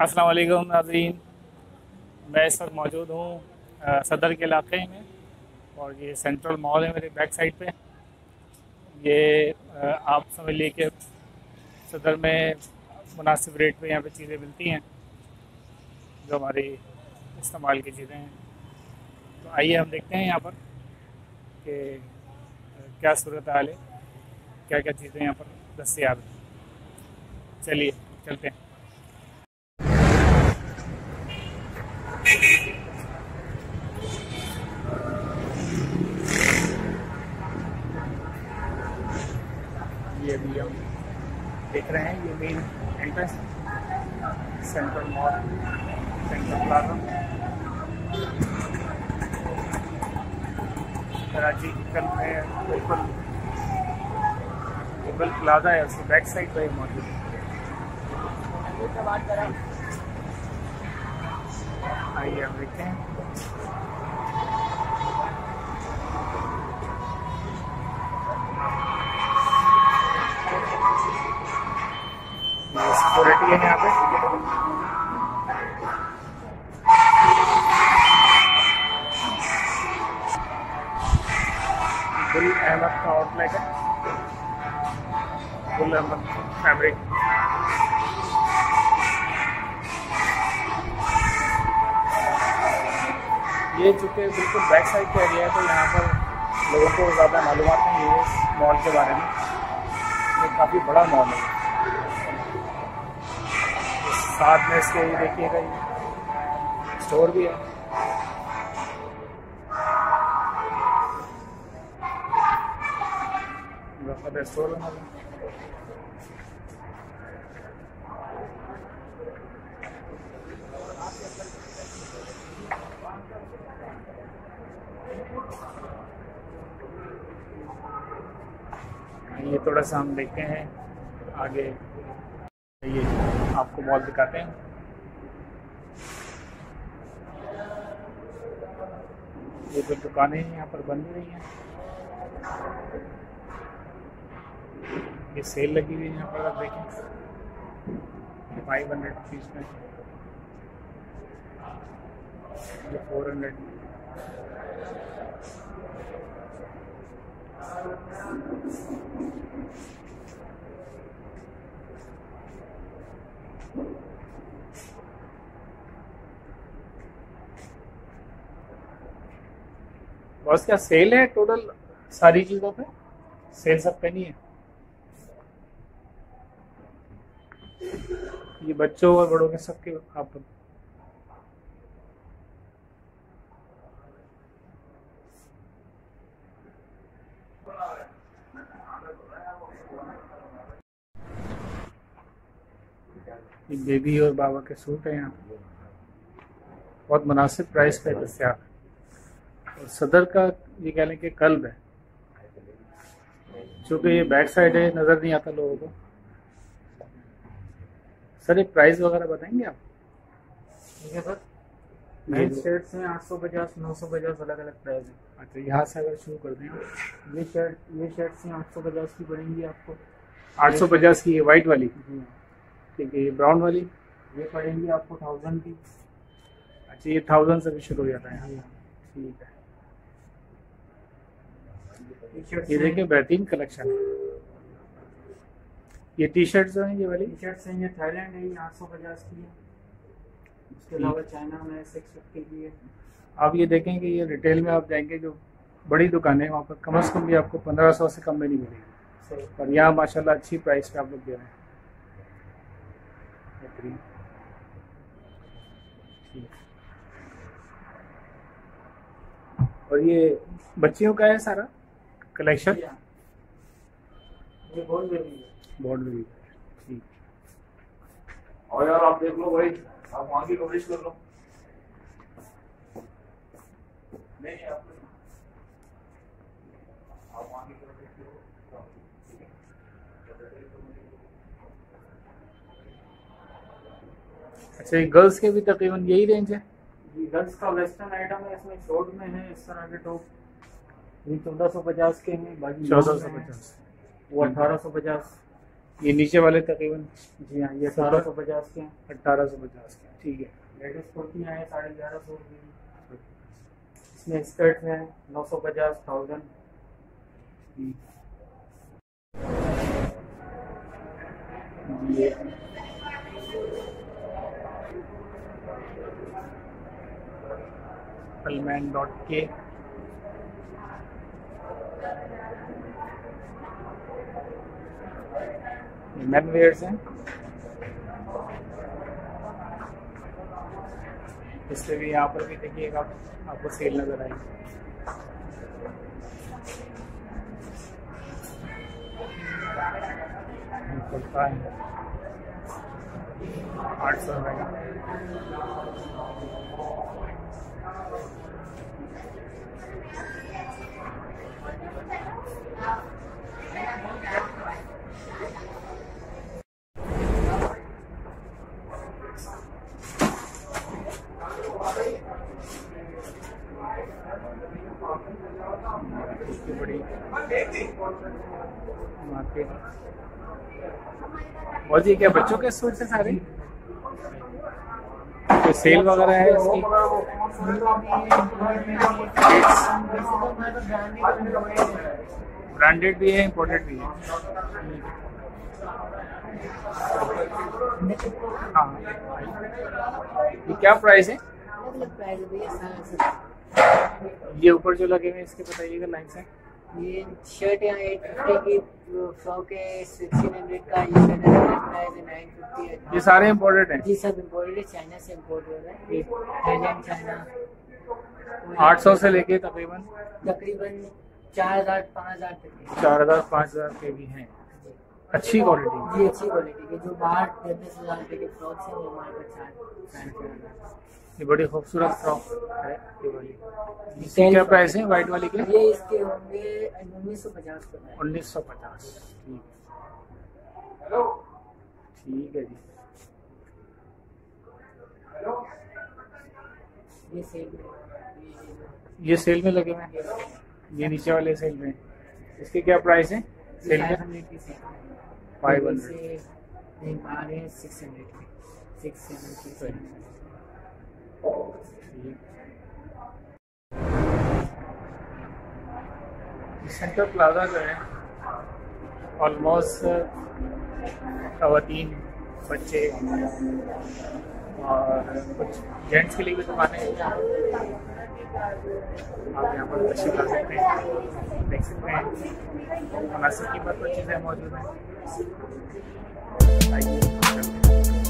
अस्सलाम वालेकुम नाज़रीन। मैं इस वक्त मौजूद हूँ सदर के इलाके में, और ये सेंट्रल मॉल है मेरे बैक साइड पे। ये आप समझ लीजिए कि सदर में मुनासिब रेट पे यहाँ पे चीज़ें मिलती हैं जो हमारी इस्तेमाल की चीज़ें हैं। तो आइए हम देखते हैं यहाँ पर कि क्या सूरत हाल है, क्या क्या चीज़ें यहाँ पर दस्तियाब हैं। चलिए चलते हैं। ये अभी हम देख रहे हैं, ये main entrance Central Mall, Central Plaza Karachi की कल में बिल्कुल बिल्कुल प्लाजा है, उसकी बैक साइड पर मौजूद है। आइए हम देखते हैं। सिक्योरिटी है यहाँ पे। गुल अहमद का आउटलेट है, गुल अहमद फैब्रिक। ये चूँकि बिल्कुल बैक साइड का एरिया है, तो यहाँ पर लोगों को ज़्यादा मालूमात नहीं है इस मॉल के बारे में। ये काफ़ी बड़ा मॉल है। साथ में इसके ये देखिएगा, ये स्टोर भी है। स्टोर बना है। ये थोड़ा सा हम देखते हैं आगे, ये आपको मॉल दिखाते हैं। ये जो दुकानें हैं यहाँ पर बन रही हैं, ये सेल लगी हुई है यहाँ पर, आप देखें 500 रुपीज़ में, ये 400। बस क्या सेल है टोटल सारी चीज़ों पे? सेल सब पे नहीं है। ये बच्चों और बड़ों के सबके आप बेबी और बाबा के सूट है यहाँ पे, बहुत मुनासिब प्राइस पे दस्तियाब है। और सदर का ये कह लें कि कल्ब है, चूँकि ये बैक साइड है, नज़र नहीं आता लोगों को। सर ये प्राइस वगैरह बताएंगे आप? ठीक है सर, मेन शर्ट्स में 850 950 अलग अलग प्राइस है। अच्छा, यहाँ से अगर शुरू कर दें। ये शर्ट्स में 850 की पड़ेंगी आपको। 850 की, ये वाइट वाली? जी। ठीक है, ये ब्राउन वाली? ये पड़ेंगी आपको 1000 की। अच्छा, ये 1000 से भी शुरू हो जाता है यहाँ। ठीक है, ये देखिए बेहतरीन कलेक्शन है। ये टी शर्ट्स हैं, ये वाली टी शर्ट्स हैं, ये थाईलैंड है, ये 850 की है। उसके अलावा चाइना में 650 की है। आप ये देखें कि ये रिटेल में आप जाएंगे, जो बड़ी दुकानें हैं वहाँ पर कम से कम भी आपको 1500 से कम में नहीं मिलेगी, और यहाँ माशाल्लाह अच्छी प्राइस पे आप लोग दे रहे हैं। बेहतरीन। और ये बच्चियों का है सारा कलेक्शन? ये बहुत बेबी है। बोर्ड में भी। ठीक। और यार आप देख लो भाई, आप वहाँ की कवरेज कर लो। नहीं आप वहाँ की कवरेज करो। अच्छा, ये गर्ल्स के भी तकरीबन यही रेंज है? गर्ल्स का वेस्टर्न आइटम है, इसमें शॉर्ट में है इस तरह के टॉप। ये 1450 के हैं, बाकी 1450। वो 1850। ये नीचे वाले तकरीबन जी हाँ, ये 1850 के हैं। 1850 के, ठीक है। लेडीज कुर्तियाँ हैं 1150 रुपये की। इसमें स्कर्ट हैं 950, 1000। ये Alman.K मैन वेयर्स हैं। इससे भी यहाँ पर भी देखिएगा आपको सेल नजर आएगी। कुर्ता है 800 रुपये का। बड़ी मार्केट। और ये क्या बच्चों के सूट से सारे तो सेल वगैरह है इसकी? ब्रांडेड भी है, इम्पोर्टेड भी है। हाँ, ये क्या प्राइस है? ये ऊपर जो लगे हुए इसके बताइएगा लाइन से। ये शर्ट यहाँ 850 की, फ्रॉक है 1600 का, ये शर्ट है 950 है। ये सारे इम्पोर्टेड हैं? जी सब इम्पोर्टेड है, चाइना से इम्पोर्ट हो रहा है, थाईलैंड चाइना। 800 से लेके तकरीबन 4000 5000 तक है। 4000 5000 के भी हैं। अच्छी क्वालिटी। जी अच्छी क्वालिटी के, जो बाहर 10,000 रुपये के फ्रॉक्स हैं वो हमारे पास 4,000। ये बड़ी खूबसूरत फ्रॉक है ये वाली। इसकी क्या प्राइस है वाइट वाली के? ये इसके होंगे 1950 का। 1950, ठीक है जी। ये सेल में लगे हुए हैं, ये नीचे वाले सेल में। इसके क्या प्राइस है सेल में? 500 से 600 670। सेंटर प्लाजा जो है ऑलमोस्ट खवातीन, बच्चे और कुछ जेंट्स के लिए भी दुकानें हैं। आप यहाँ पर तशरीफ ला सकते हैं, देख सकते हैं। मुनासिब कीमत पर चीज़ें मौजूद हैं।